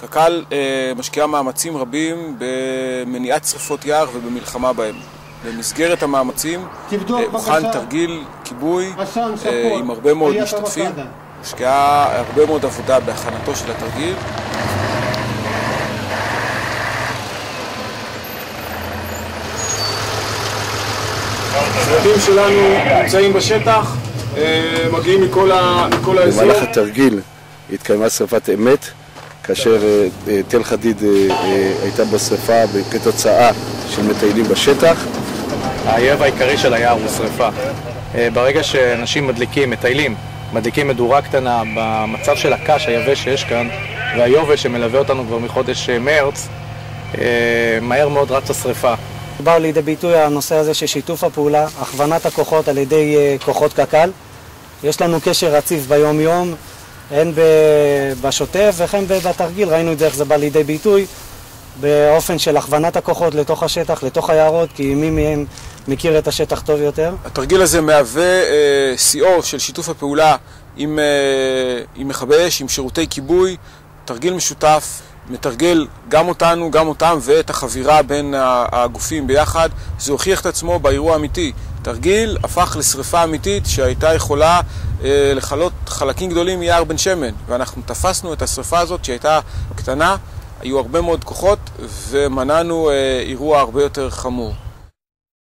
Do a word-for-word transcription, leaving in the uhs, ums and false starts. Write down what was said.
קק"ל אה, משקיעה מאמצים רבים במניעת שריפות יער ובמלחמה בהם. במסגרת המאמצים הוכן תרגיל כיבוי אה, עם הרבה מאוד משתתפים. משקיעה הרבה מאוד עבודה בהכנתו של התרגיל. הצוותים שלנו נמצאים בשטח, מגיעים מכל האזור. במהלך התרגיל התקיימה שריפת אמת, כאשר תל חדיד הייתה בשריפה כתוצאה של מטיילים בשטח. האויב העיקרי של היער הוא שריפה. ברגע שאנשים מדליקים, מטיילים, מדליקים מדורה קטנה במצב של הקש היבש שיש כאן, והיובש שמלווה אותנו כבר מחודש מרץ, מהר מאוד רץ השריפה. בא לידי ביטוי הנושא הזה של שיתוף הפעולה, הכוונת הכוחות על ידי כוחות קק"ל. יש לנו קשר רציף ביום יום, הן בשוטף וכן בתרגיל, ראינו את זה איך זה בא לידי ביטוי, באופן של הכוונת הכוחות לתוך השטח, לתוך היערות, כי מי מהם מכיר את השטח טוב יותר. התרגיל הזה מהווה אה, שיאו של שיתוף הפעולה עם, אה, עם מכבי אש, עם שירותי כיבוי, תרגיל משותף, מתרגל גם אותנו, גם אותם ואת החבירה בין הגופים ביחד. זה הוכיח את עצמו באירוע אמיתי. תרגיל הפך לשריפה אמיתית שהייתה יכולה אה, לחלות חלקים גדולים מיער בן שמן, ואנחנו תפסנו את השריפה הזאת שהייתה קטנה, היו הרבה מאוד כוחות ומנענו אה, אירוע הרבה יותר חמור.